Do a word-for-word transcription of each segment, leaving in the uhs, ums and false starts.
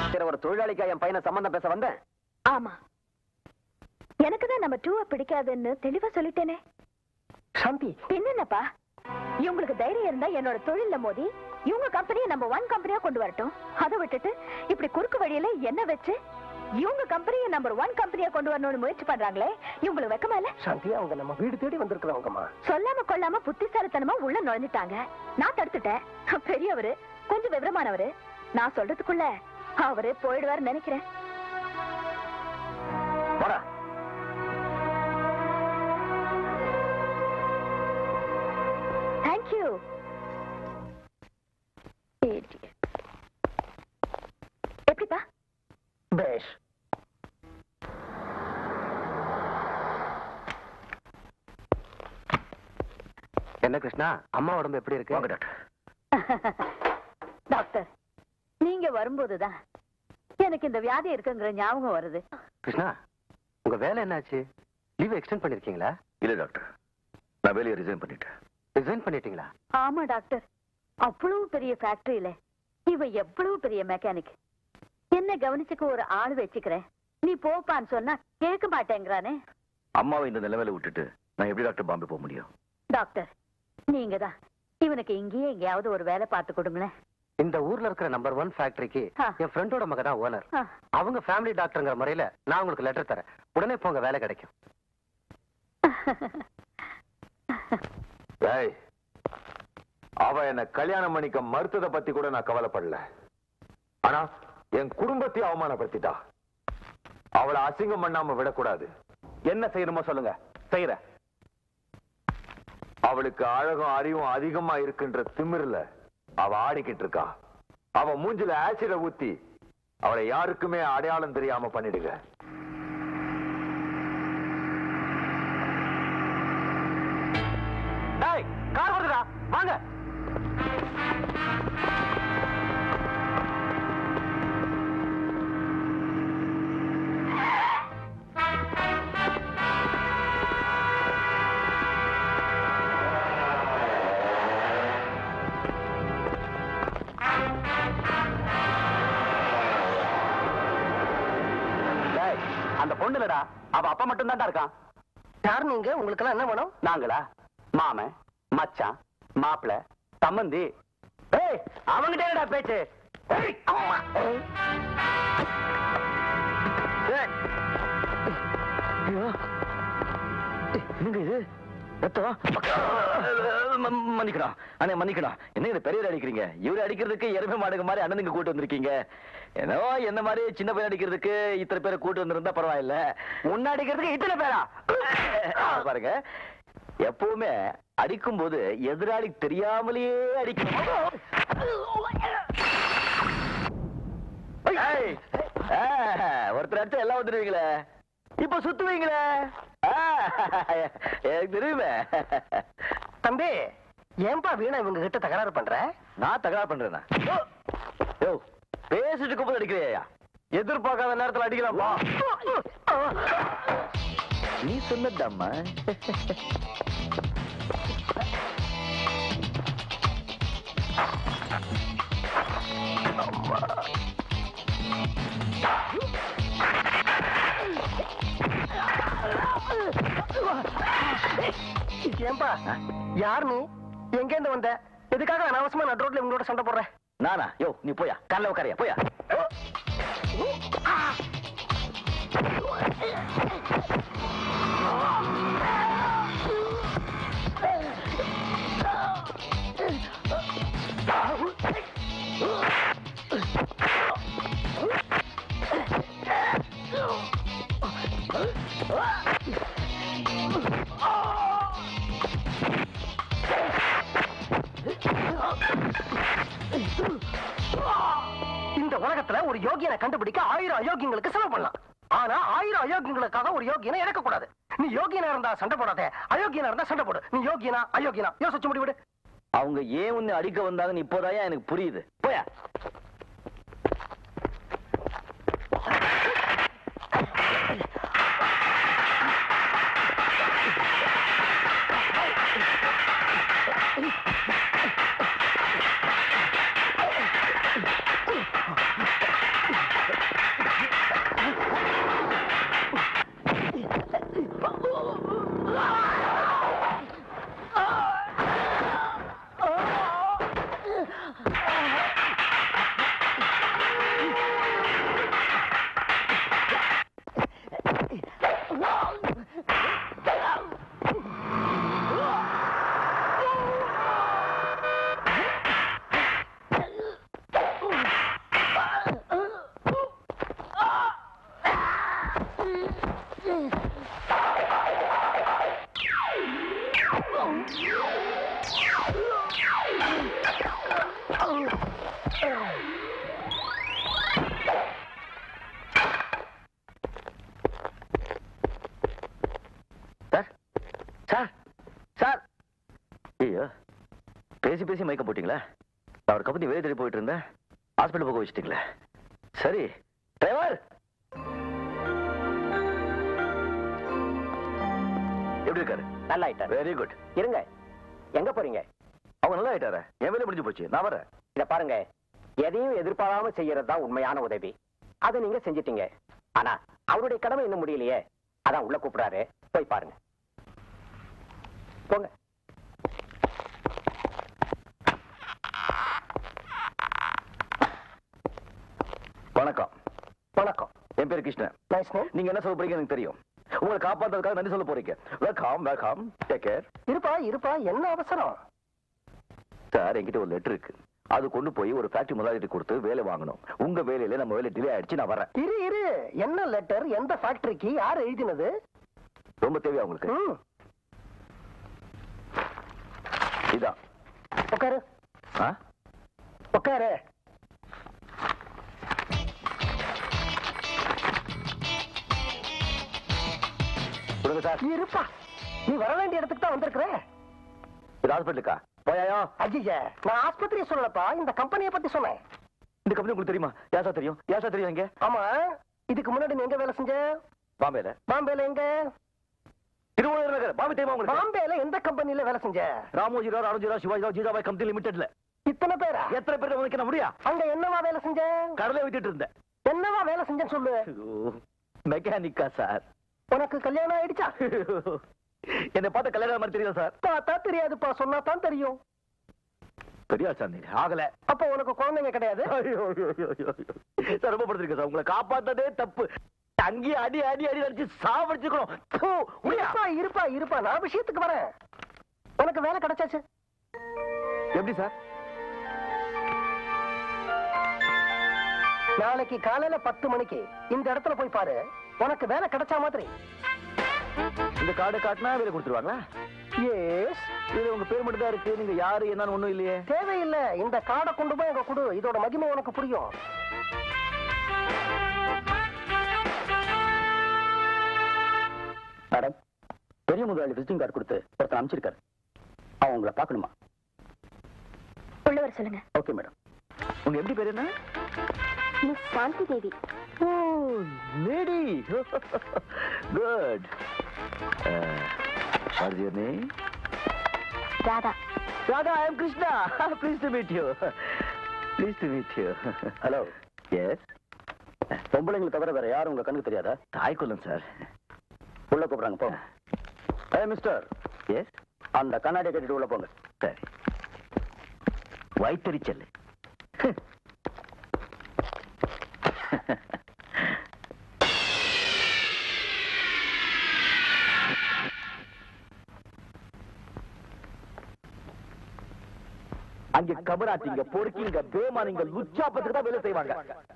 ஒரு தொழிலாளிக்கா என் பையனை சம்பந்தம் பேச வந்தேன். ஆமா, எனக்குதான் நம்ம டூவை பிடிக்காதுன்னு தெளிவா சொல்லிட்டேனே. சாந்தி, என்னப்பா இவங்களுக்கு தைரியம் இருந்தா என்னோட தொழில மோதி இவங்க கம்பெனியை நம்ம ஒன் கம்பெனியா கொண்டு வரட்டும். அதை விட்டுட்டு இப்படி குறுக்கு வழியில என்ன வச்சு இவங்க கம்பெனியை நம்பர் ஒன் கம்பெனியா கொண்டு வரணும்னு முயற்சி பண்றாங்களே, இவங்களுக்கு வெக்கமா இல்ல? சாந்தி, அவங்க நம்ம வீடு தேடி வந்திருக்கிறவங்கம்மா. சொல்லாம கொள்ளாம புத்திசாலித்தனமா உள்ள நுழைஞ்சிட்டாங்க. நான் தடுத்துட்டேன். பெரியவரு, கொஞ்சம் விவரமானவரு. நான் சொல்றதுக்குள்ள அவரு போயிடுவாரு நினைக்கிறேன். தேங்க்யூ. எப்படிப்பா? பேஷ். என்ன கிருஷ்ணா, அம்மா உடம்பு எப்படி இருக்கு? டாக்டர், நீங்க வரும்போதுதான் எனக்கு இந்த வியாதி இருக்குங்கிற ஞாபகம் வருது. கிருஷ்ணா, உங்க வேலை என்னாச்சு? லீவ் எக்ஸ்டெண்ட் பண்ணிருக்கீங்களா? இல்ல டாக்டர், நான் வேலையை ரிசைன் பண்ணிட்டேன். ரிசைன் பண்ணிட்டீங்களா? ஆமா டாக்டர், அவ்வளவு பெரிய ஃபேக்டரியில இவ எவ்வளவு பெரிய மெக்கானிக். என்ன கவனிச்சுக்க ஒரு ஆள் வச்சுக்கிறேன், நீ போப்பான்னு சொன்னா கேட்க மாட்டேங்கிறானே. அம்மாவை இந்த நிலைமையில விட்டுட்டு நான் எப்படி டாக்டர் பாம்பே போக முடியும்? டாக்டர், நீங்க தான் இவனுக்கு இங்கேயே எங்கேயாவது ஒரு வேலை பார்த்து கொடுங்களேன். இந்த ஊர்ல இருக்கிற நம்பர் ஒன் ஃபேக்டரிக்கு என் ஃப்ரெண்டோட மக தான் ஓனர். ஆ. அவங்க ஃபேமிலி டாக்டர்ங்கிற முறையில நான் உங்களுக்கு லெட்டர் தரேன். உடனே போங்க, வேலை கிடைக்கும். ஏய், அவ என்ன கல்யாணம் பண்ணிக்க மறுத்ததை பத்தி கூட நான் கவலைப்படல. ஆனா என் குடும்பத்தை அவமானப்படுத்திட்டா. அவளை அசிங்கம் பண்ணாம விடக்கூடாது. என்ன செய்யணுமோ சொல்லுங்க, செய்யற. அவளுக்கு அழகும் அறிவும் அதிகமா இருக்குன்ற திமிர்ல அவ ஆடிக்கிட்டு இருக்கா. அவ மூஞ்சில ஆசிட ஊத்தி அவளை யாருக்குமே அடையாளம் தெரியாம பண்ணிடுங்க. டேய், கார் வருதுடா, வாங்க. அந்த பொண்ணுலடா, அவ அப்பா மட்டும் தான் இருக்கான். யார் நீங்க? உங்களுக்கு எல்லாம் என்ன வேணும்? நாங்களா? மாமன், மச்சான், மாப்பிள, சம்பந்தி. ஏய், அவங்கிட்ட என்னடா பேச்சு? ஏய், அம்மா. ஏய். ஐயோ, என்னங்க இது? மன்னிக்கணும் அண்ணே, மன்னிக்கணும். என்ன இது பெரியவர் அடிக்கிறீங்க? இவரு அடிக்கிறதுக்கு எருமை மாடுங்க மாதிரி அண்ணனுக்கு கூட்டு வந்திருக்கீங்க. ஏதோ என்ன மாதிரி சின்ன பேர் அடிக்கிறதுக்கு இத்தனை பேரை கூட்டு வந்திருந்தா பரவாயில்ல. முன்ன அடிக்கிறதுக்கு இத்தனை பேரா? பாருங்க, எப்பவுமே அடிக்கும் போது எதிராளி தெரியாமலேயே அடிக்கணும். ஒருத்தர் அடிச்சா எல்லாம் வந்துருவீங்களே, இப்ப சுத்துவீங்களே. தெரியுமே தம்பி. ஏன்பா வீணா இவங்க கிட்ட தகராறு பண்ற? நான் தகராறு பண்றேன்னா பேசிட்டு இருக்கும்போது அடிக்கிறியா? எதிர்பார்க்காத நேரத்தில் அடிக்கலாம்ப்பா. நீ சொன்னதாம்மா. ஏன்பா, யார் நீ? எங்க இருந்து வந்த? எதுக்காக அனாவசியமா நடு ரோட்ல உங்களோட சண்டை போடுற? நானா? யோ, நீ போயா, காலைல உட்காரியா, போயா. இந்த உலகத்துல ஒரு யோகியனை கண்டுபிடிக்க ஆயிரம் அயோக்கியங்களுக்கு செலவு பண்ணலாம். ஆனா ஆயிரம் அயோக்கியங்களுக்காக ஒரு யோகியனை இறக்க கூடாது. நீ யோகியனா இருந்தா சண்டை போடாத, அயோக்கியனா இருந்தா சண்டை போடு. நீ யோகியனா அயோக்கியனா யோசிச்சு முடிவிடு. அவங்க ஏன் உன்னை அடிக்க வந்தாங்கன்னு இப்போதான் எனக்கு புரியுது. போயா. பேசி பேசி மயக்க போட்டீங்களா? அவர் கம்பெனி வெளியே தேடி போயிட்டு இருந்தேன், ஹாஸ்பிட்டல் போக வச்சுட்டீங்களே. சரி டிரைவர், எப்படி இருக்காரு? நல்லா ஆயிட்டாரு. Very good. இருங்க, எங்க போறீங்க? அவங்க நல்லா ஆயிட்டாரு, என் வேலை முடிஞ்சு போச்சு, நான் வரேன். இத பாருங்க, எதையும் எதிர்பாராம செய்யறது தான் உண்மையான உதவி. அதை நீங்க செஞ்சிட்டீங்க. ஆனா அவருடைய கடமை இன்னும் முடியலையே, அதான் உள்ள கூப்பிடாரு, போய் பாருங்க. போங்க. வணக்கம். வணக்கம். என் பேர் கிருஷ்ணன். Nice name. நீங்க என்ன சொல்ல போறீங்க எனக்கு தெரியும். உங்களை காப்பாத்துறதுக்காக நன்றி சொல்ல போறீங்க. Welcome welcome, take care. இருப்பா இருப்பா, என்ன அவசரம்? சார், என்கிட்ட ஒரு லெட்டர் இருக்கு, அது கொண்டு போய் ஒரு ஃபேக்டரி முதலாளிகிட்ட கொடுத்து வேலை வாங்கணும். உங்க வேலையில நம்ம வேலை டிலே ஆயிடுச்சு, நான் வரேன். இரு இரு, என்ன லெட்டர், எந்த ஃபேக்டரிக்கு, யார் எழுதினது? ரொம்ப தேவையா உங்களுக்கு? ம், இதான். உட்காரு. ஆ? உட்காரு. கொடுங்க சார். இருப்பா, நீ வர வேண்டிய இடத்துக்கு தான் வந்திருக்கிற. இது ஹாஸ்பிட்டலுக்கா? போயாயோ? அஜிஜ, நான் ஆஸ்பத்திரியை சொல்லலப்பா, இந்த கம்பெனியை பத்தி சொன்னேன். இந்த கம்பெனி உங்களுக்கு தெரியுமா? யாசா தெரியும்? யாசா தெரியும்? எங்க? ஆமா, இதுக்கு முன்னாடி நீ எங்க வேலை செஞ்ச? பாம்பேல. பாம்பேல எங்க? திருவள்ளூர் நகர். பாம்பே தெரியுமா உங்களுக்கு? பாம்பேல எந்த கம்பெனில வேலை செஞ்ச? ராமோஜி ராவ், ராஜோஜி ராவ், சிவாஜி ராவ், ஜீஜாபாய் கம்பெனி லிமிடெட்ல. இத்தனை பேரா? எத்தனை பேர் உங்களுக்கு என்ன முடியா? அங்க என்னவா வேலை செஞ்ச? கடலை வித்துட்டு இருந்தேன். என்னவா வேலை செஞ்சேன்னு சொல்லு. மெக்கானிக்கா சார். உனக்கு கல்யாணம் ஆயிடுச்சா? என்னை பார்த்த கல்யாணம் மாதிரி தெரியும் சார். பார்த்தா தெரியாதுப்பா, சொன்னா தான் தெரியும். பெரியா சார், நீங்க ஆகல. அப்ப உனக்கு குழந்தைங்க கிடையாது? சார், ரொம்ப படுத்திருக்கேன் சார், உங்களை காப்பாத்ததே தப்பு. அங்கேயே அடி அடி அடி அடிச்சு சாவடிச்சுக்கணும். இருப்பா இருப்பா இருப்பா, நான் விஷயத்துக்கு வரேன். உனக்கு வேலை கிடைச்சாச்சு. எப்படி சார்? நாளைக்கு காலையில பத்து மணிக்கு இந்த இடத்துல போய் பாரு, உனக்கு வேலை கிடைச்சா மாதிரி. இந்த கார்டு காட்டினா வேலை கொடுத்துருவாங்களா? எஸ். இது உங்க பேர் மட்டும் தான் இருக்கு, நீங்க யாரு என்னன்னு ஒண்ணும் இல்லையே. தேவையில்லை, இந்த கார்டை கொண்டு போய் அங்க கொடு, இதோட மகிமை உனக்கு புரியும். மேடம், பெரிய முதலாளி விசிட்டிங் கார்டு கொடுத்து ஒருத்தர் அனுப்பிச்சிருக்காரு. அவன் உங்களை பார்க்கணுமா? உள்ளவர் சொல்லுங்க. Okay madam. உங்க எப்படி பேர் என்ன? Miss Shanti Devi. Oh, lady. Good. What is your name? Radha. Radha, I am Krishna. Please to meet you. Please to meet you. Hello. Yes. பொம்பளைங்களை தவிர வேற யாரும் உங்க கண்ணுக்கு தெரியாதா? தாய்க்குள்ளம் சார். உள்ள கூப்பிடுறாங்க, போங்க. ஏ மிஸ்டர். எஸ். அந்த கண்ணாடியை கட்டிட்டு உள்ள போங்க. சரி. வயிற்றறிச்சல். அங்க கபராட்டிங்க, பொறுக்கிங்க, பேமானிங்க, லுச்சாப்பத்துக்கு தான் வேலை செய்வாங்க.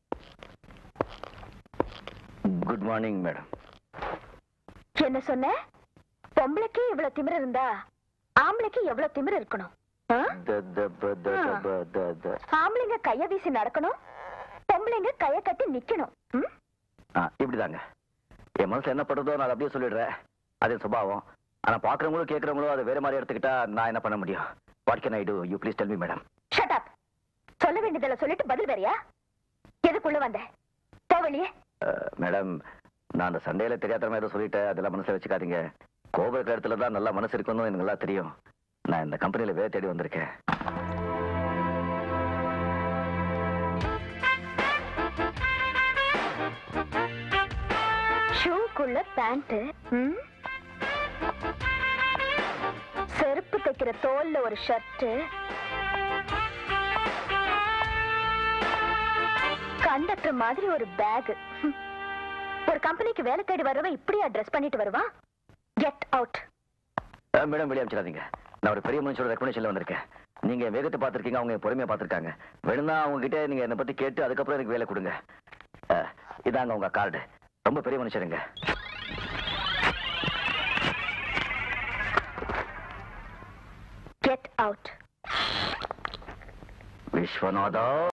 Good morning madam. என்ன சொன்ன? பொம்பளைக்கு இவ்வளவு திமிரு இருந்தா ஆம்பளைக்கு எவ்வளவு திமிரு இருக்கணும்? ஆ? ஆம்பளைங்க கைய வீசி நடக்கணும், பொம்பளைங்க கைய கட்டி நிக்கணும். ம்? ஆ, இப்படிதாங்க. என் மனசுல என்ன படுறதோ நான் அப்படியே சொல்லிடுறேன். அது சுபாவம். ஆனா பாக்குறவங்களும் கேட்கறவங்களும் அதை வேற மாதிரி எடுத்துக்கிட்டா நான் என்ன பண்ண முடியும்? What can I do? You please tell me madam. Shut up. சொல்ல வேண்டியதெல்லாம் சொல்லிட்டு பதில் வேறியா? எதுக்குள்ள வந்த? போ வெளியே. மேடம், நான் அந்த சண்டையில தெரியாதமா ஏதோ சொல்லிட்டேன், அதெல்லாம் மனசுல வச்சுக்காதீங்க. கோபம் இருக்கிற இடத்துல தான் நல்லா மனசு இருக்கணும், எனக்கு நல்லா தெரியும். நான் இந்த கம்பெனில வேலை தேடி வந்திருக்கேன். ஷூக்குள்ள பேண்ட், செருப்பு தைக்கிற தோல்ல ஒரு ஷர்ட், கண்டக்டர் மாதிரி ஒரு பேக். ஒரு கம்பெனிக்கு வேலை தேடி வரவ இப்படியா ட்ரெஸ் பண்ணிட்டு வருவா? Get out. மேடம், வெளியே அனுப்பிச்சிடாதீங்க. நான் ஒரு பெரிய மனுஷோட ரெக்கமெண்டேஷன்ல வந்திருக்கேன். நீங்க வேகத்தை பார்த்திருக்கீங்க, அவங்க பொறுமையா பார்த்திருக்காங்க. வேணும்னா அவங்க கிட்ட நீங்க என்னை பத்தி கேட்டு அதுக்கப்புறம் எனக்கு வேலை கொடுங்க. இதாங்க உங்க கார்டு. ரொம்ப பெரிய மனுஷருங்க. Get out. விஸ்வநாதா.